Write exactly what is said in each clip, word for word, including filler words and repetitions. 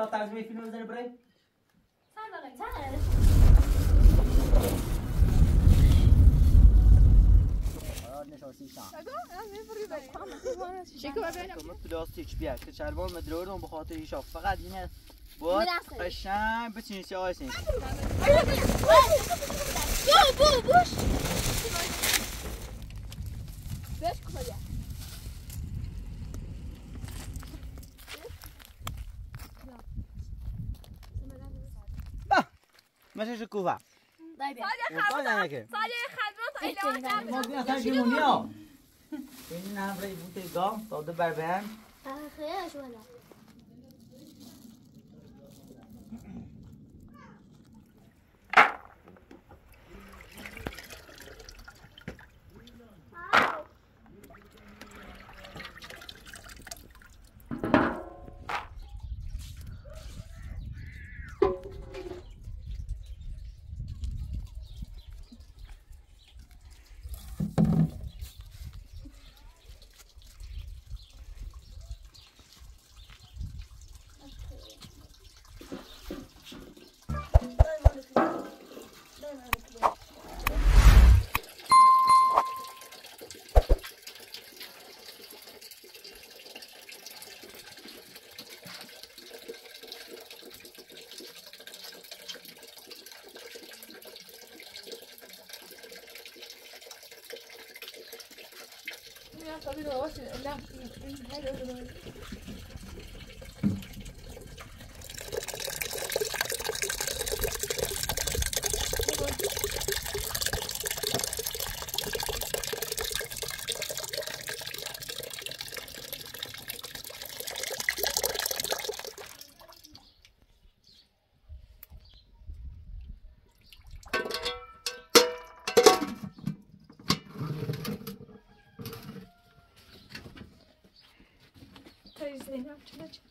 ترجمه فیلم بزنه برای سر بقیه شکو ببینم پلاستیک بیار که چربان مدرورم بخاطر ایشا فقط اینه بود قشنگ بچین سی آیسین بو بو بوش بش کجا با ماشي شکوفا طيب سالی خبرات ما بیا ترجمونیا این نمره بوده گام داده بر بهم خیلی شو هلا لا هذا Zeynep çıkacak.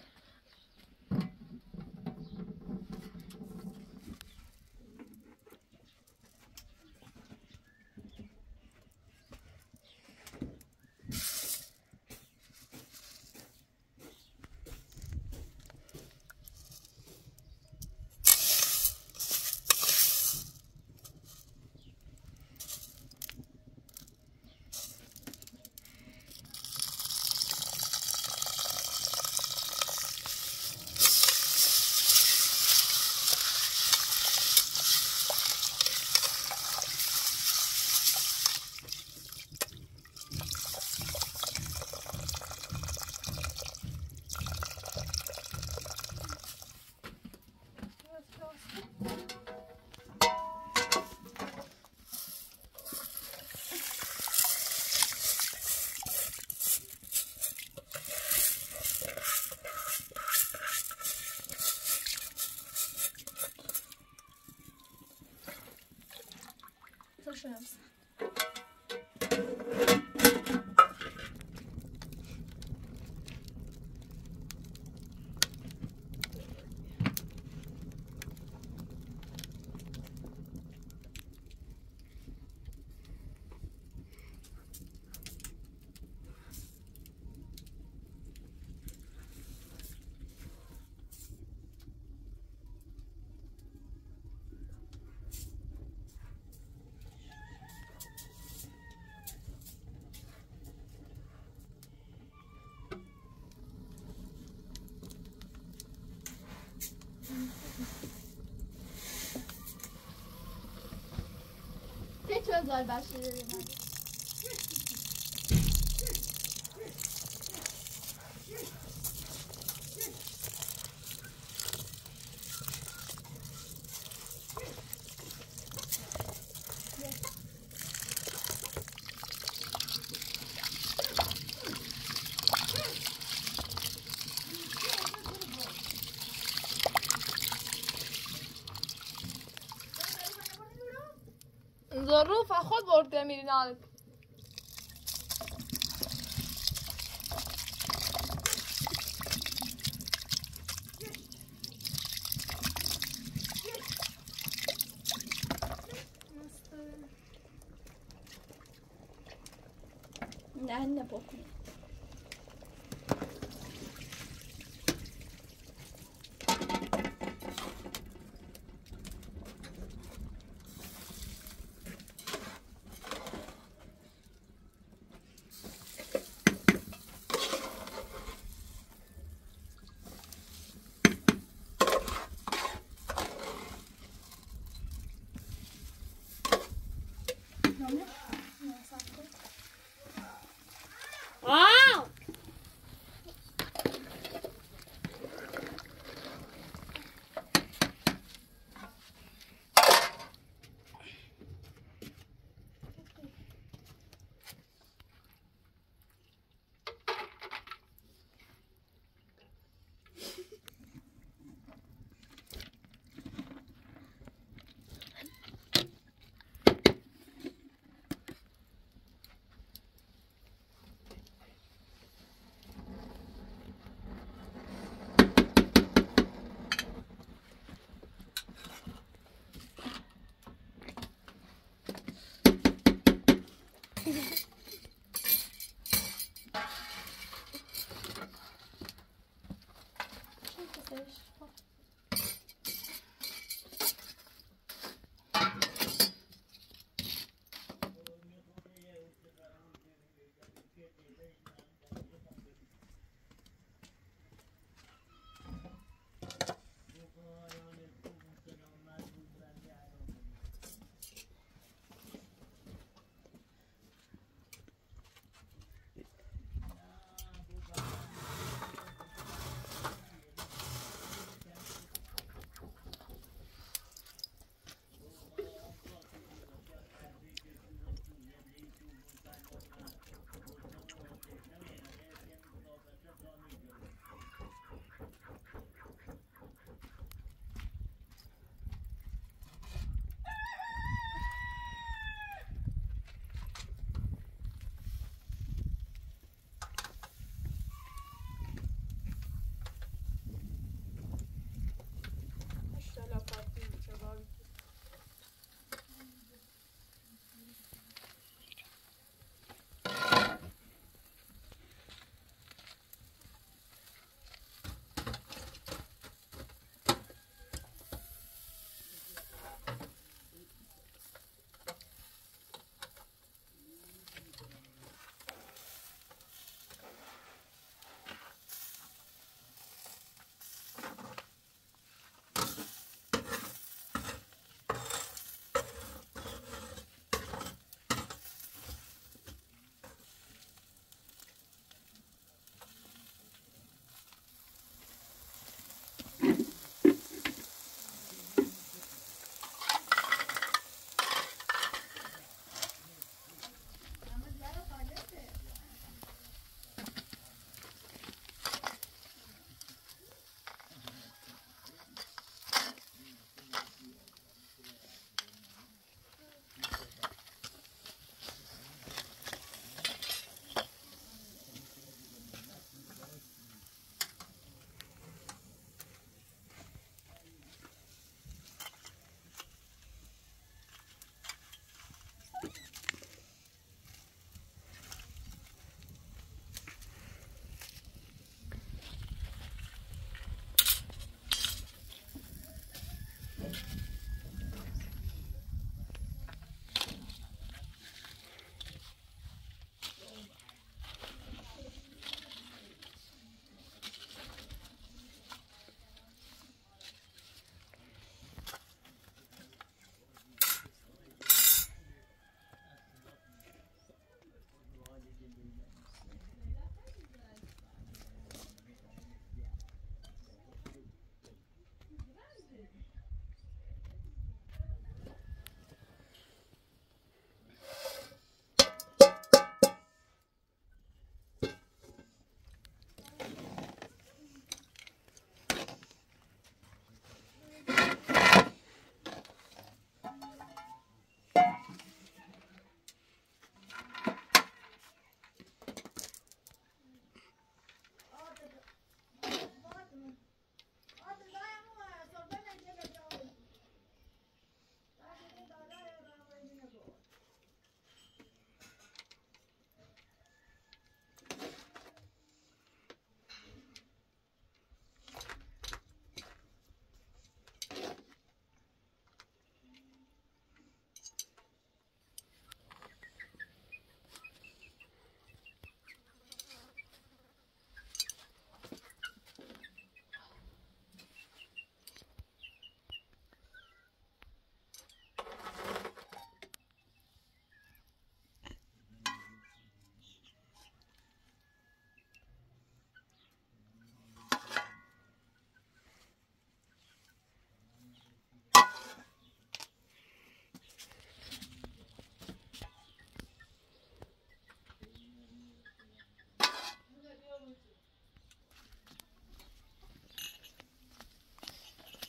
Şurası. Hiç özel başlıyor. ظروف خود برده میرین نه نه بکنی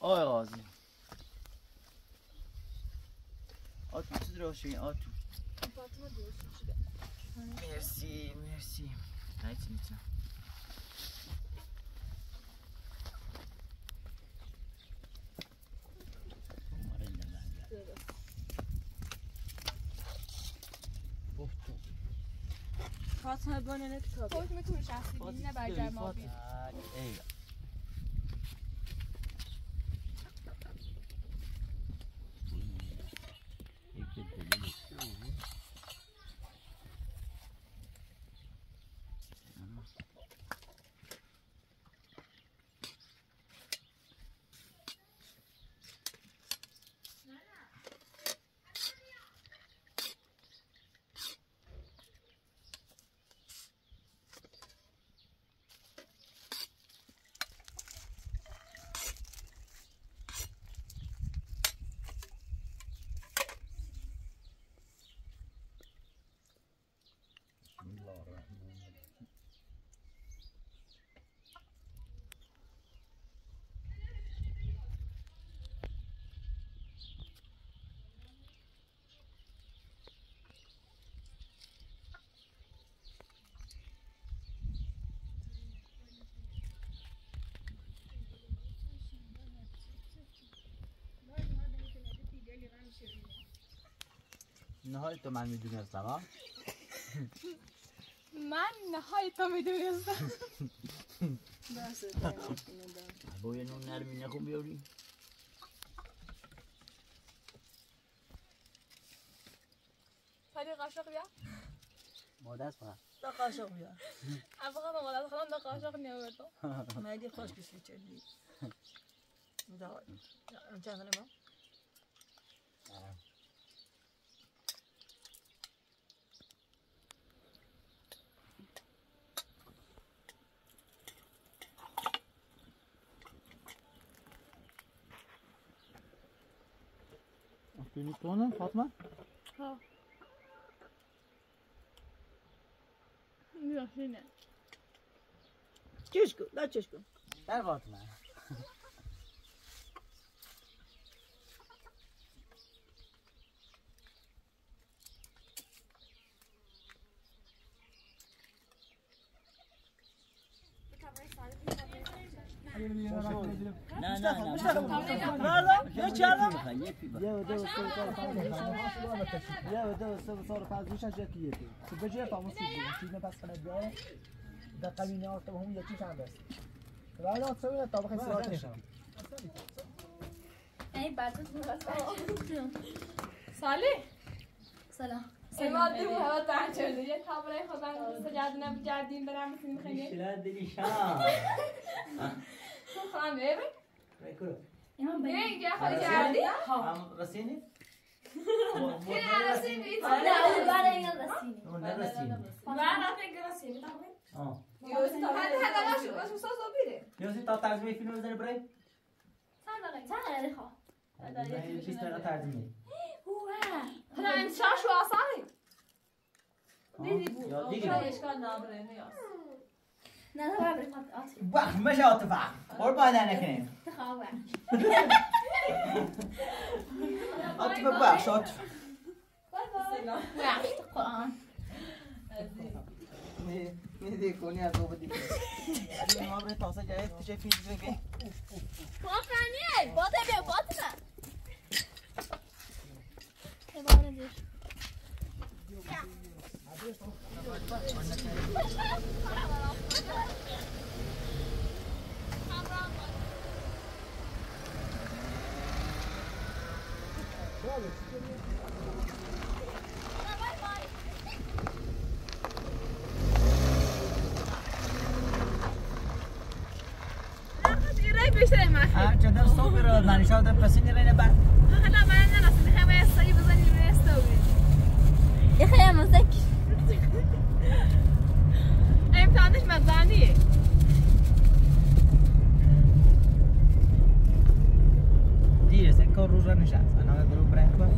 آی قاضی آتو چیز روشنی آتو مرسی مرسی نیتی نیتی فاطمه بانه کتاب فاطمه تو شخصی نه برجر ما بی ای نهایت تو من میدونستم ها من نهایت تو میدونستم با یه نون نرمی نخون بیاری فری قاشق بیا مادست فقط دا قاشق بیار افقا مادت خودم دا قاشق نیاوردم مهدی خوش کسی چلی دا چند ما Günlük konu Fatma? ها yok yine چشکو لا چشکو در Fatma. نه نه نه نه چرا یه و دو سه چهار پنج یه و دو سه چهار پنج شش هفت یه تو بجای فاموسی بود چیزی پس کنه بیای در قبیله ها تو هم یکی چند است ولی آن سوی تا بخیر سوار نشم ای بعد تو سالی سلام سلام دو هوا تان شده یه خبره خودم سجاد نمی‌جردیم برام می‌خویم خیلی شلاد دیشان خواهم ببین بکرو نه اینجا خالی کردی هم رسینی نه رسینی نه اون برای این رسینی اون نرسینی من رفتم رسینی تمام آه یوزی تا هد هد باش باش مساز بیره یوزی تا ترجمه فیلم بزنه برای چند دقیقه چند دقیقه خواه بیست دقیقه ترجمه حالا این شاش و آسانی دیدی یا دیدی اشکال نداره نیاز نه نه بابا بخواد آتی وقت مش عاطفه قربان نکنیم تخواه عاطفه بخش عاطفه وقت قرآن میدی کنی از او بدی اگه ما برای تاسه جایی تشه فیلم بگی واقعیه باته بیا باته نه تمام ندیش هر چند صبح را نشاط پسینی رنه بر حالا من نرسید همه استایی بزنیم استایی یه خیلی مزدک امتحانش مزانیه دیره سه کار روز را نشست انا گروه برنگ کن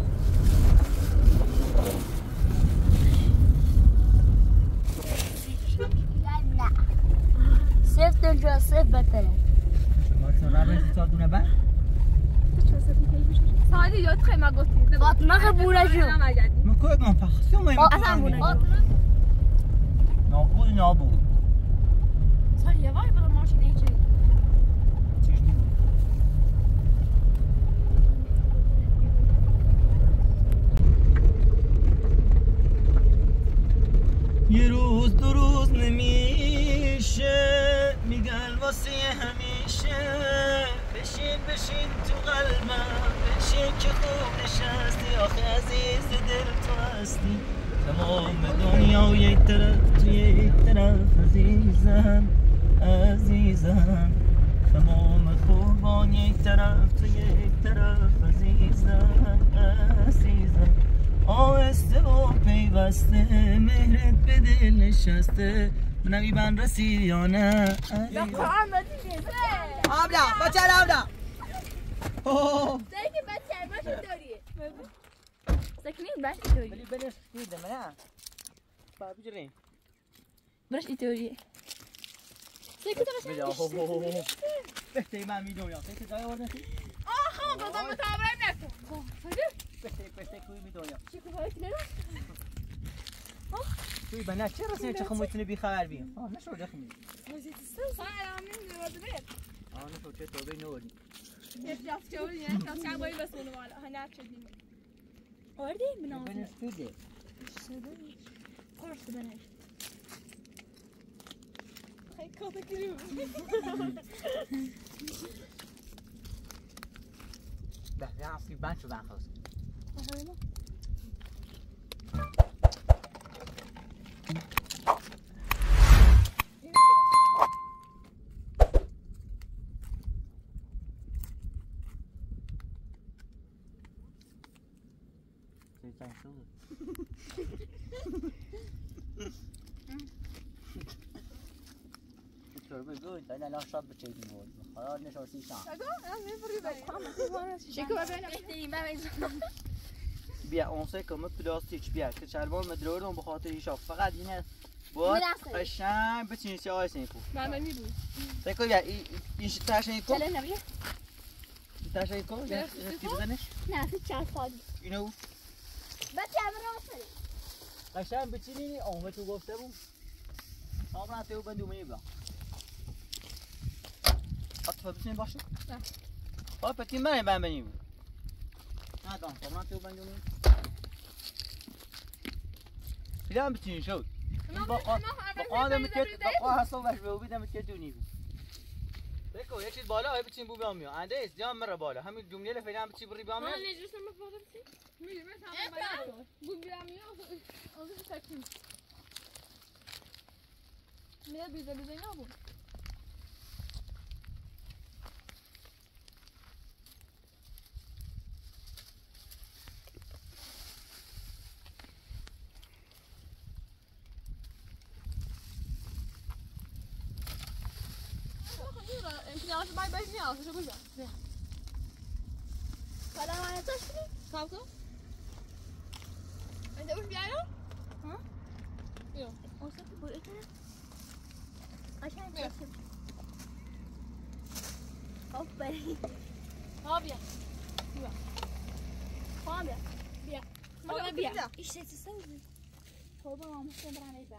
نه صرف دنجا صرف بطره شما چون را برسی سال دونه بر گفتی یا خیلی ما گفتی فاطمه خبوره جو مکوی من فخصی من اصلا بونه نابود نابود سایه وای برای ماشین ایچه یه روز دو روز نمیشه میگن واسه همیشه بشین بشین تو قلبم بشین که خوب نشستی آخه عزیز دل تو هستی تمام دنیا یک طرف تو یک طرف عزیزم عزیزم تمام خوبان یک طرف تو یک طرف عزیزم عزیزم آهسته و پیوسته مهرت به دل نشسته منوی بند رسید یا نه آبلا بچه آبلا ساکی بچه باشه دوریه ساکنین باشه دوریه ولی بلش دیدم نه با بجرین برش ایتوریه ساکی تو باشه بهتری من میدونم بهتری جای آورده آخه بازم متابعه نکن بهتری بهتری کوی میدونم چی که باید نرو توی بنا چه رسمی چه خمویتونه بی خبر بیم آه نشو جا خمید ها الان نمیدونم ببین آه نشو چه توبه نوردی یک جفت جوری نه تا چند بایی بس اونو مالا ها نه چدیم آردی منام بنش توده قرص بنش خیلی کاتا گیریم به رفتی بند شو بند خواست بگو تا الان شاد بچه بود خلاص نشورسی شان شکو ببینم بهترین ببین بیا اون سه کم پلاستیک بیا که چربان مدرورم به خاطر ایشا فقط اینه بود قشنگ بچین سی آیس نیکو من میبود سیکو بیا این تاش نیکو چله نبیه تاش نیکو کی بزنش نه فی چهار سال اینو بچه امروز قشنگ بچینی اون تو گفته بود آبرا تو بندو میبا اطفال بچین باشه نه آ پتی من من بنیم نه دام آبرا تو بندو می بیام بچین شو با با آدم که با حساب باش به بیدم که دونی بکو یک چیز بالا های بچین بو بیام میاد انده است جام مره بالا همین جمله ل فعلا بچی بری بیام من نجوش نمی‌فهمم چی میگم تمام بو بیام میاد از تکیم میاد بیزه بیزه نبود امتیاز باید باید نیاز شو بجا حالا من ازش کنیم کام کن انت اوش بیایم ها بیا اوسط بوده کنم قشنگ بیا آفرین ها بیا بیا ها بیا بیا ماما بیا ایش چه سوزی تو با ماما سه برنامه با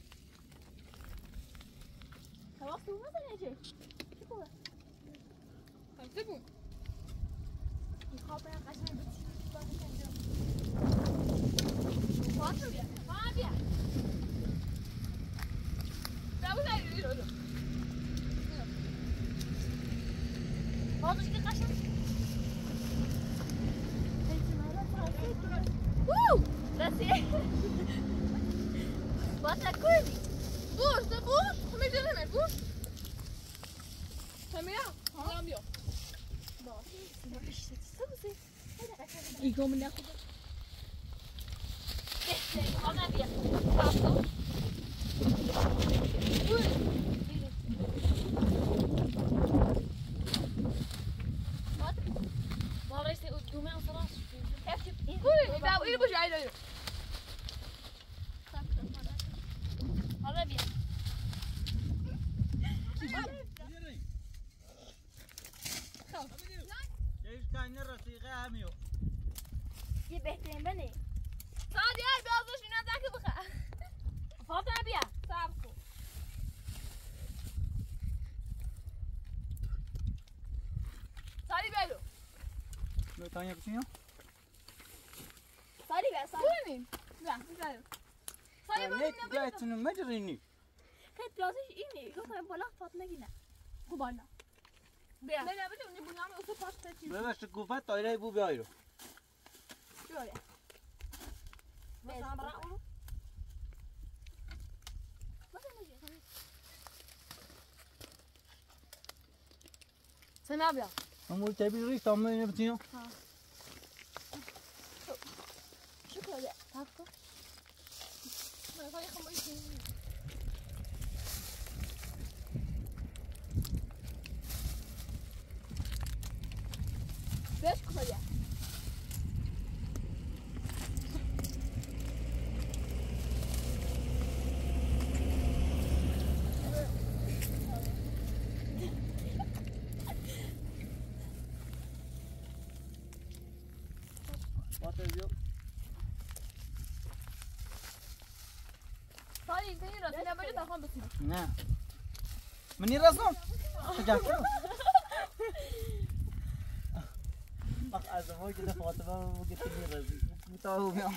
خلاص تو مثلا چه چی بود خمسه بود میخوام برم قشنگ باشه بیا ها بیا داوود علی رو بازش که قشنگ راستی باشه کردی بوش ده بوش همه جا نمید بوش همه یا هم بیا ایگو من نخود بهترین ها بیا ما رئیس دومه وصلاش بوی داو اینو بوش علی رو حالا بیا جایش کنه رفیقه همیو بهترین بنی سادیار بیازش اینا زکی بخه فاطمه بیا صبر کن سالی بیارو بتانیا بچینم سالی بیا سالی ببین بیا بیارو سالی نه بیارو دیگه مجرینی خیلی پیازش اینه گفتم بالا فاطمه گینه خوب بالا بیا نه نه بده اونی بونام اوسو پاس چی ببخش گفت دایره بو بیایرو جوره مثلا برا اونو سنا بیا امور تبی ریش تام اینو بچینم شکر تاک کن من خواهی خمایی کنیم بیش کن بیا سالی این کنی راستی نباید تا خواهم بسیم نه منی رسم شجاع کنم بخ از ما که فاطمه بگه تو میرزی متاو میام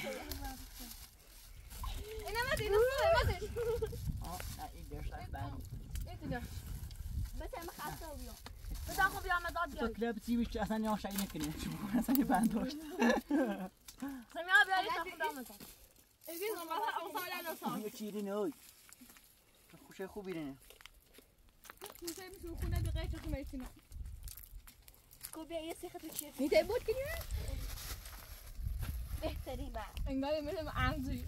اینا مدی اینا سالی مدی آه نه این درش از بند این دیگه بس هم خسته بیام بدا خوب بیام مداد تو بیاری کلاب تیمیش اصلا یا شایی نکنی چی بکنه اصلا یه بند داشت سمیا بیاری تا خود بیام مداد این مثلا اون سالی انا سالی یه چیری نه اوی خوشه خوبی رینه میشه میشه خونه به غیر چه میتونه کو بیا یه سیخ تو چیه میته بود کنی بهترین با انگار میرم انجوی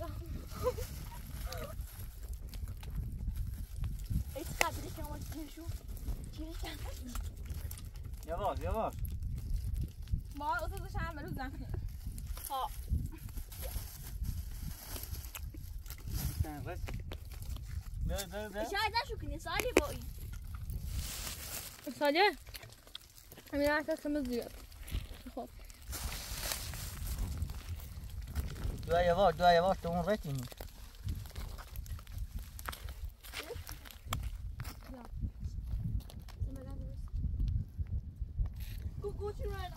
ای قبلی که ما چیشو چیش یواش یواش ما اوسازش هم روز نکنه ها نه بس نه نه نه شاید نشو کنی سالی با این سالی همین عکس کم زیاد خب دو یواش دو یواش تو اون رتینی کوکو چی راه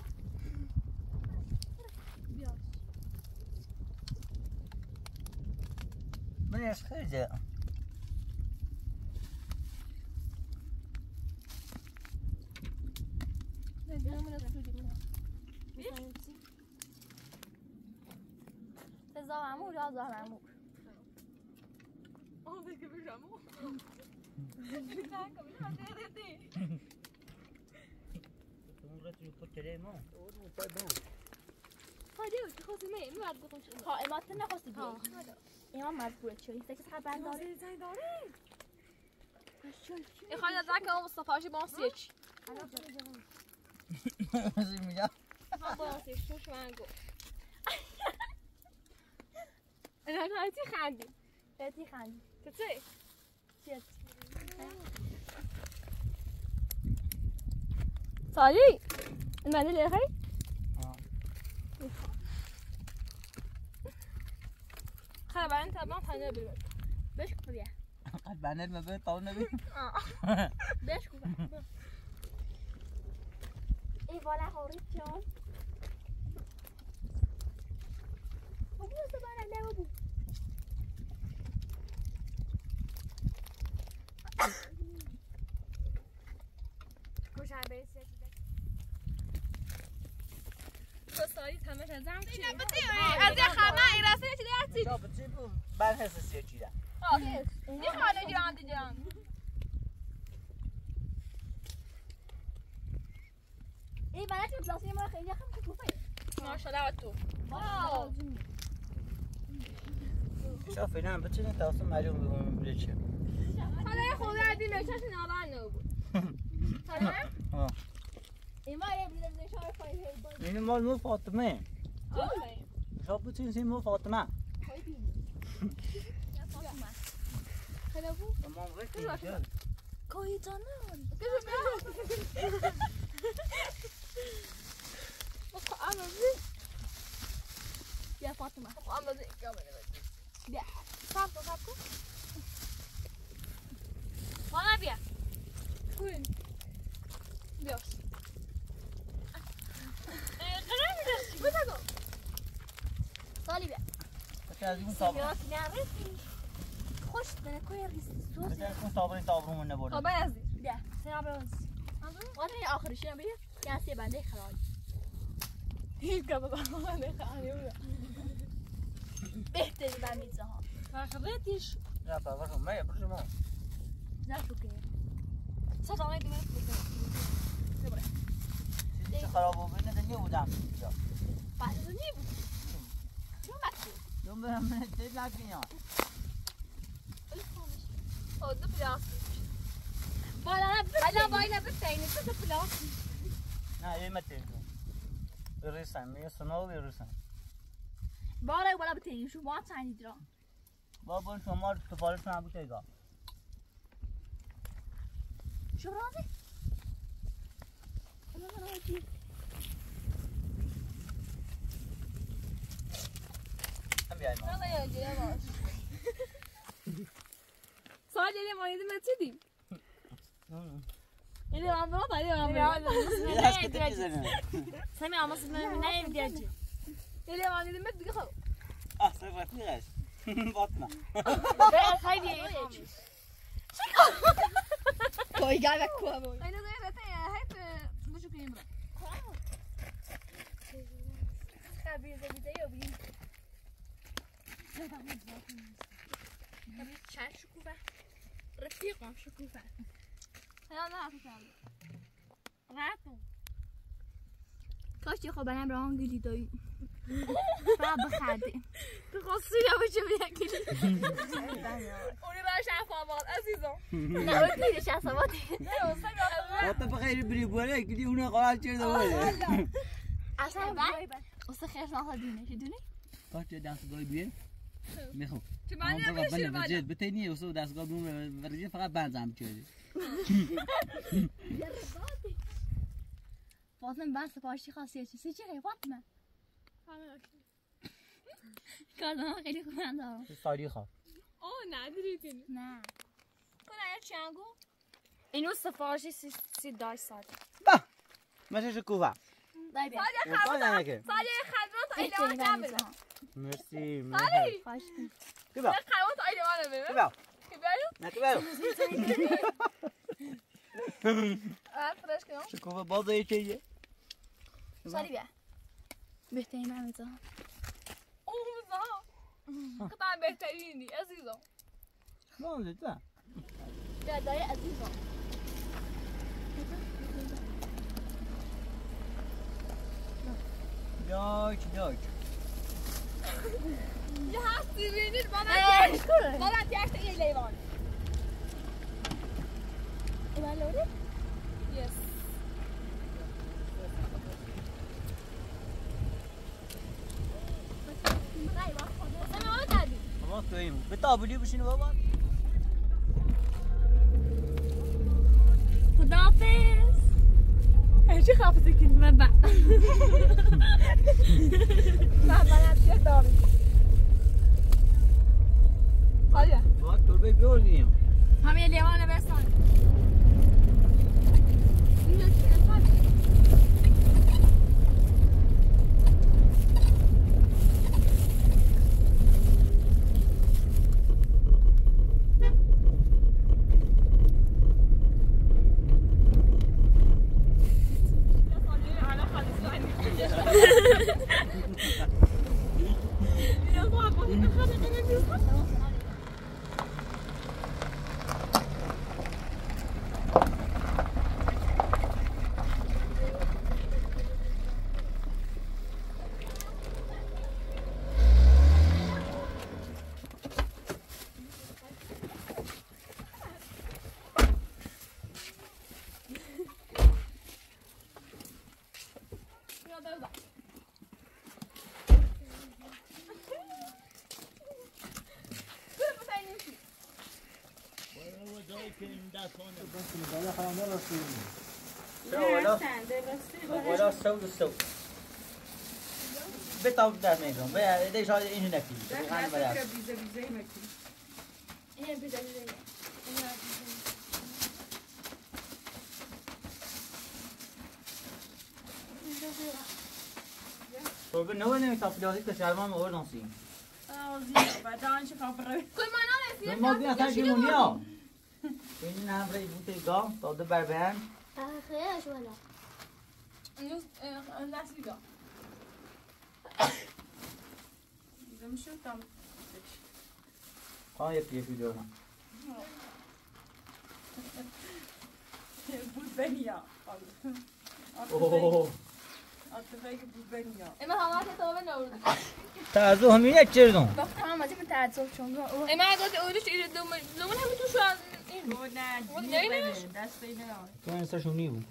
من ايش خرجه رضا معمور یا رضا معمور آه دیگه بجامو نه کمی خنده دیدی اون رتینی تو کلمه اون مطمئن هادی وقتی خواستی می می بعد گفتم شو ها امات نخواستی بیای امام مجبوره چه هیچ که خبر داره زنگ داره این خواهی از زنگ اون مصطفی با اون سیچ چی میگم هم با اون سیچ شوش من گفت اینا خواهی خندی بهتی خندی کچه چیه سالی این منده لیه خیلی خیلی برای این تبان خنده بیرون بهش کو بیا قد بنر مبه طول نبي بهش کو ای والا هوری جان ابو سبحان الله ابو مشابه سیاسی تو سالی تمش از هم چی؟ از یه خمه این راسته چی درستی؟ شو بچه بو بر حساسیه چیده این خانه جان دیجان ای بلد که بلاسی ما خیلی خم کوفه ماشاءالله تو واو شو فعلا بچه نه تاسو معلوم بگم بله چه حالا خود عدی نشاش نابن نبود حالا ها ای ما یه بیل نشار فای هی این مال مو فاطمه آفرین شو بچه این مو فاطمه خیلی بینی یا فاطمه خیلی بود تمام رکن کوی جانم فاطمه اما زي كامل بیا صاف کن صاف کن ماما بیا كوين بيوس سالی بیا بچه از این صابون سیاه نرسی خوش من کوی ریز سوز بچه از این صابون صابون نبرده خب عزیز بیا سیاه بیا ولی آخرش هم بیا یا سی بنده خرای هیچ کم بابا نخواهی بهتری بر میزه ها فخرتش نه فرقا کن من برو شما نشو که صوت آنها دیگه چه خراب بود نه بودم اینجا بعد از نی بود چون مکتوب یوم به من دید نکنیا او دو پلاستیک بالا بالا بالا بتینی تو پلاستیک نه یه متر بریسن میگه سنو بریسن بالا بالا بتینی شو ما تانی درا بابا شما تو پالش نبود ایگا شو راضی انا راضی هم بیای ما نه یا جیه باش سال یه مانید متیدیم یه هم دو تا یه هم یه دست کتی میزنه سمی آماس نه دیگه یه مانید مت دیگه خب آه سرفت میگش باطنا به خیلی کوی گاو کو بو اینو دیگه تا هیپ بشو کنیم برا خبیر دیده یا بیم چند شکوفه رفیقم شکوفه یا نه فکرم راتو کاش یه خوب هم راه گلی دایی فقط بخردیم تو خواستی نباشه بیا گلی اونی راش افامات عزیزم نه اون دیرش اصاباتی حتی بخیری بری بوره کلی اونه قرار چرده بوره اصلا بعد اصلا خیلی نها دونه چه دونه؟ کاش چه دستگاه بیه میخوام تو من نمیشه بعد بتینی اصلا دستگاه بیمون ورزی فقط بنزم چیزی فاطمه من سفارشی خاصیه چیزی چیه فاطمه؟ کارنامه خیلی خوب من دارم ساری خواه اوه نداری کنی نه کنه چنگو اینو سفارشی سی سی دای ساعت با مشه شکوفه دای بیا سالی سال خبر نکه سالی خبر تو ایده من جمع بده مرسی سالی خواهش کن بیا خبر تو ایده من بده بیا که بیایو نه که بیا آه فرش کنم شکوفه باز یه چیه سالی بیا بهترین من میزم اوه مزا قطعا بهترینی عزیزم نه نه بیا دای عزیزم یاک یاک یه هستی بینید با من ای شکره با من تیشت یه لیوان ایوان لوره یس سمی آن دادی ما تویم به تابلی بشینی بابا خداحافظ چه خافظی کنی من با من من چه داری حالا با تربه بیاردیم همه لیوان بسان اینجا چیه سالی ولا سود السود بتاع ده ميجون بقى ده شايف إنه نكتي دخل فكرة بيزا بيزا مكتي هي بيزا بيزا تو به نوع نمی تافلیازی که شرمان مور ناسیم. آه زين بعدين شوف عبره كل ما انا ما بیا تا جمونیا. این نه برای بوده گام تا دو بر بهم. خیرش ولا نص الناس يقع إذا مش شو تام آه یه ویدیو نه. بود بنيا اوه. أتفاجئ بود بنيا اما همات تو به نورد تعزو همین یک چردون. وقت هم از این تعصب چون اما اگه اولش ایرد دوم دوم هم تو شو از این بود نه بود دیر نه بده دست اینه تو این سرشونی بود.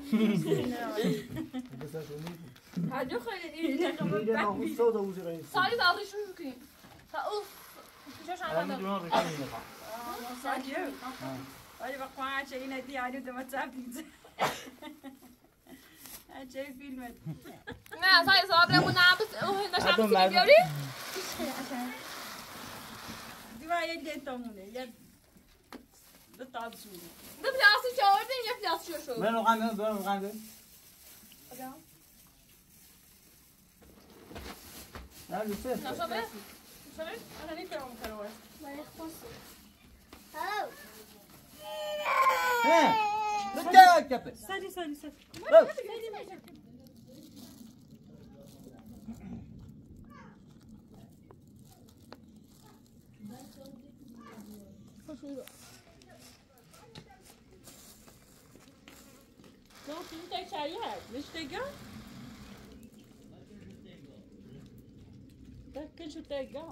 هادو خیلی ایرد میره ناموس تو دو روز رئیس سالی داخل شو کنی تا اوف شو الان شما میدونم رشته میخوام. ساجيو ولی با قوانع شيء ندي عليه ده ما تعرفين شيء فيلم نه سالی صاحب رو نابس اوه داشتم آدم چی مرد. بیاری دي ما يدي تومونه يد ده تعصوني دو پلاسی چهاردین یا پلاسی شو شو برو مقام برو برو مقام برو. نه لوسه. نه شو به شو به انا نفهم كروس برای خواست نه. لوسه کپه. سادي سادي سادي برو. لو في شايات ليش تلقى ده كل شو تلقى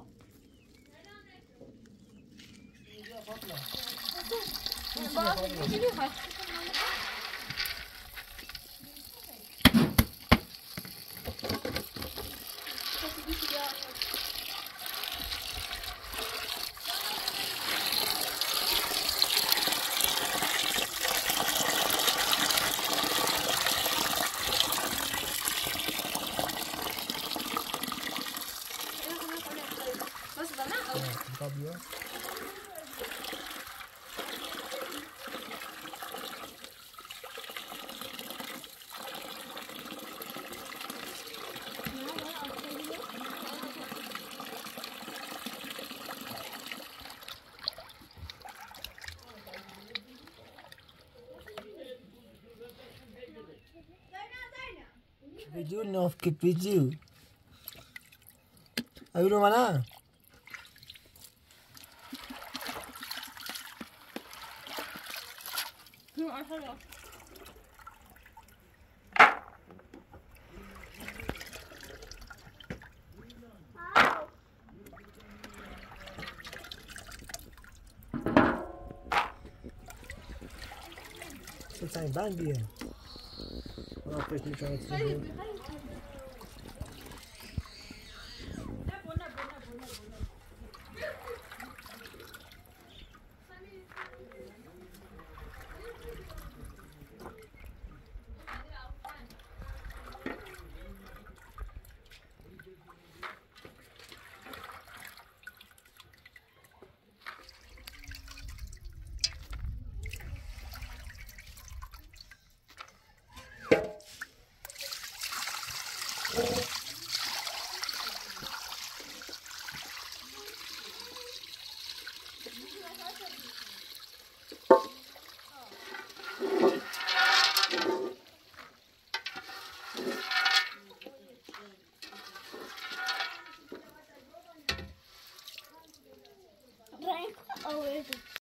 بس بنا بیا ویدیو ناف که ویدیو ایو رو منه چه تایم بندیه من فکر میکنم